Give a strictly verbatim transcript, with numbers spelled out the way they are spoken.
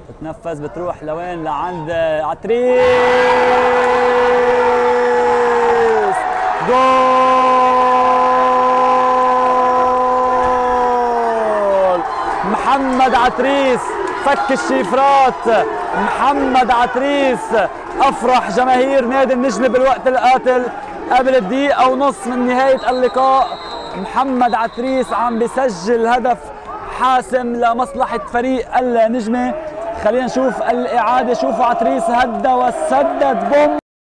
بتنفذ بتروح لوين؟ لعند عتريس. جول محمد عتريس، فك الشفرات. محمد عتريس افرح جماهير نادي النجم بالوقت القاتل قبل دقيقة ونص من نهاية اللقاء. محمد عتريس عم بيسجل هدف حاسم لمصلحة فريق النجمة. خلينا نشوف الإعادة. شوفوا عتريس هدى وسدد بوم.